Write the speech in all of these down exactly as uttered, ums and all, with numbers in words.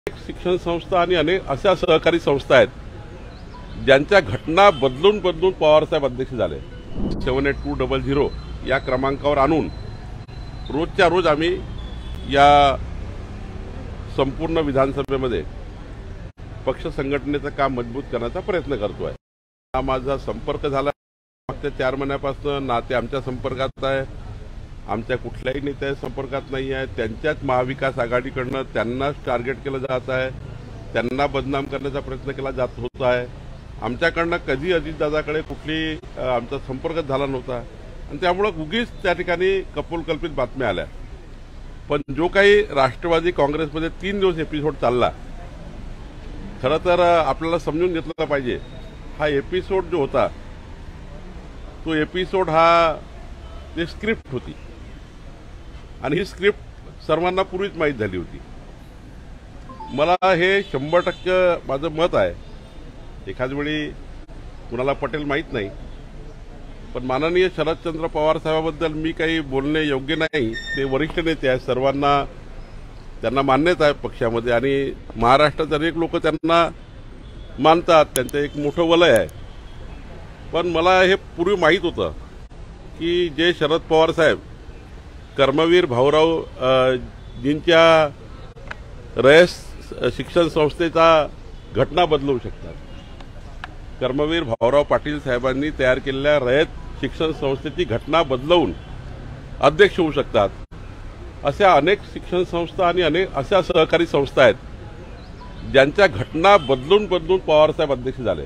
शिक्षण संस्था आणि अनेक अशा सहकारी संस्था आहेत ज्यांच्या घटना बदलून बदलून पवारसाहेब अध्यक्ष झाले। Seven eight two double zero या क्रमांकावर आणून रोजच्या रोज आम्ही या संपूर्ण विधानसभेमध्ये पक्ष संघटनेचं काम मजबूत करण्याचा प्रयत्न करतोय। हा माझा संपर्क झाला मागच्या चार महिन्यापासून ना ते आमच्या संपर्कात आहे, आमच्या कुठल्याही नेत्या संपर्कात नाही आहे। त्यांच्याच महाविकास आघाडीकडनं त्यांनाच टार्गेट केलं जात आहे, त्यांना बदनाम करण्याचा प्रयत्न केला जात होता आहे। आमच्याकडनं कधी अजितदादाकडे कुठली आमचा संपर्क झाला नव्हता आणि त्यामुळे उगीच त्या ठिकाणी कपोलकल्पित बातम्या आल्या। पण जो काही राष्ट्रवादी काँग्रेसमध्ये तीन दिवस एपिसोड चालला, खरं तर आपल्याला समजून घेतलं पाहिजे। हा एपिसोड जो होता तो एपिसोड हा ते स्क्रिप्ट होती आणि ही स्क्रिप्ट सर्वांना पूर्वीच माहीत झाली होती। मला हे शंभर टक्के माझं मत आहे, एखाद वेळी कुणाला पटेल माहीत नाही, पण माननीय शरदचंद्र पवार साहेबांबद्दल मी काही बोलणे योग्य नाही। ते वरिष्ठ नेते आहेत, सर्वांना त्यांना मान्यता आहे पक्षामध्ये आणि महाराष्ट्रात अनेक लोक त्यांना मानतात, त्यांचं एक मोठं वलय आहे। पण मला हे पूर्वी माहीत होतं की जे शरद पवार साहेब कर्मवीर भाऊराव जींच्या रयत शिक्षण संस्थेचा घटना बदलवू शकतात। कर्मवीर भाऊराव पाटील साहेबांनी तयार केलेल्या रयत शिक्षण संस्थेची घटना बदलवून अध्यक्ष होऊ शकतात। अशा अनेक शिक्षण संस्था आणि अनेक अशा सहकारी संस्था आहेत ज्यांच्या घटना बदलून बदलून पवारसाहेब अध्यक्ष झाले।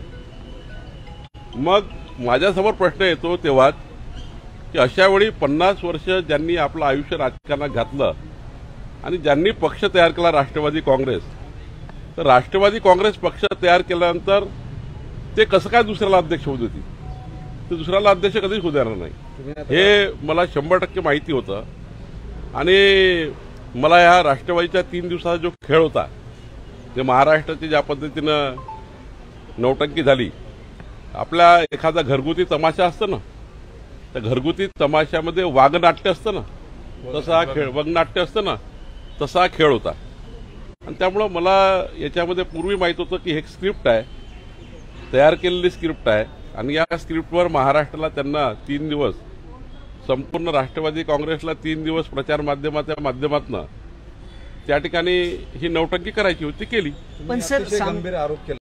मग माझ्यासमोर प्रश्न येतो तेव्हा की अशा वेळी पन्नास वर्ष ज्यांनी आपलं आयुष्य राजकारणात घातलं आणि ज्यांनी पक्ष तयार केला राष्ट्रवादी काँग्रेस, तर राष्ट्रवादी काँग्रेस पक्ष तयार केल्यानंतर ते कसं काय दुसऱ्याला अध्यक्ष होत होती? ते दुसऱ्याला अध्यक्ष कधीच होऊ देणार नाही हे मला शंभर टक्के माहिती होतं। आणि मला ह्या राष्ट्रवादीच्या तीन दिवसाचा जो खेळ होता, ते महाराष्ट्राची ज्या पद्धतीनं नौटंकी झाली, आपल्या एखादा घरगुती तमाशा असतं ना, त्या घरगुती तमाशामध्ये वाघनाट्य असतं ना, तसा खेळ वगनाट्य असतं ना, तसा खेळ होता। आणि त्यामुळं मला याच्यामध्ये पूर्वी माहीत होतं की हे स्क्रिप्ट आहे, तयार केलेली स्क्रिप्ट आहे आणि या स्क्रिप्टवर महाराष्ट्राला त्यांना तीन दिवस संपूर्ण राष्ट्रवादी काँग्रेसला तीन दिवस प्रचार माध्यमाच्या माध्यमातून त्या ठिकाणी ही नौटंकी करायची होती, केली। पण सर गंभीर आरोप केला।